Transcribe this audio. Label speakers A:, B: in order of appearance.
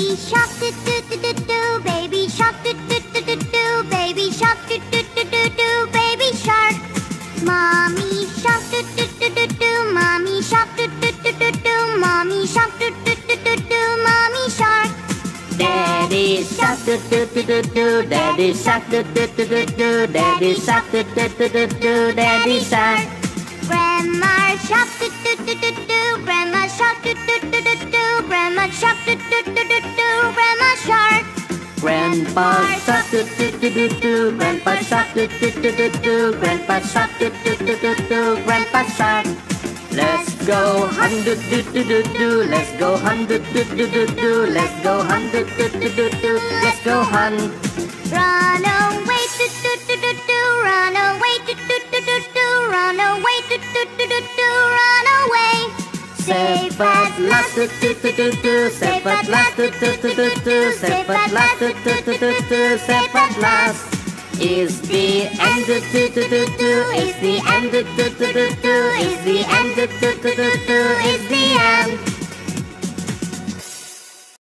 A: Baby shark do do do do do. Baby shark do do do do do. Baby shark do do do do do. Baby shark. Mommy shark do do do do do. Mommy shark do do do do do. Mommy shark do do do do do. Mommy shark.
B: Daddy shark do do do do do. Daddy shark do do do do do. Daddy shark do do do do do. Daddy shark.
A: Grandma shark do do do do do. Grandma shark do do do do do. Grandma shark do do do do do. Grandma shark.
B: Grandpa shark do do do do do. Grandpa shark do do do do do. Grandpa shark do do do do do. Grandpa shark. Let's go hunt do do do do do. Let's go hunt do do do do do. Let's go hunt do do do do do. Let's go hunt.
A: Run away do do do do do. Run away do do do do do. Run away do do do do do. Run away.
B: Save at last do do do do do. Save at last do do do do do. Save at last do do do do do. Save at last. Is the end do do do do do. Is the end do do do do do. Is the end do do do do do. Is the